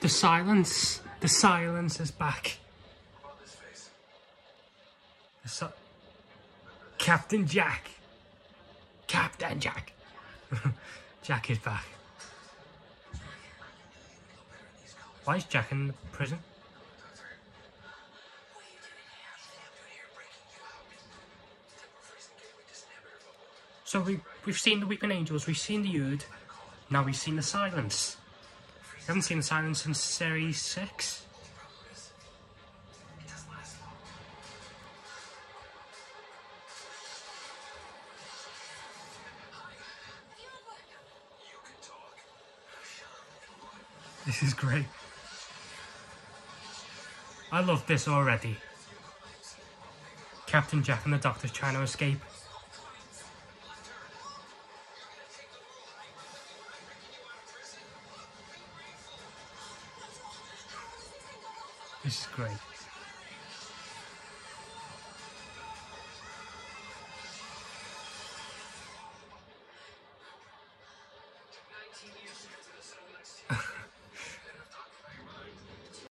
The silence is back. Captain Jack. Captain Jack. Jack is back. Why is Jack in the prison? So we've seen the Weeping Angels, we've seen the Ood, now we've seen the Silence. We haven't seen the Silence since Series 6. This is great. I love this already. Captain Jack and the Doctor's trying to escape. This is great.